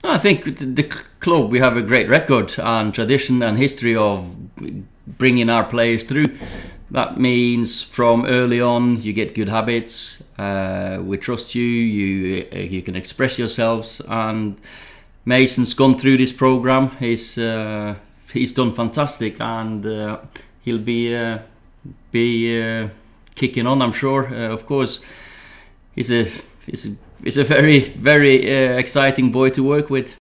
I think the club, we have a great record and tradition and history of bringing our players through. That means from early on you get good habits. We trust you. You can express yourselves. And Mason's gone through this program. He's done fantastic, and he'll be kicking on, I'm sure. Of course, he's a very exciting boy to work with.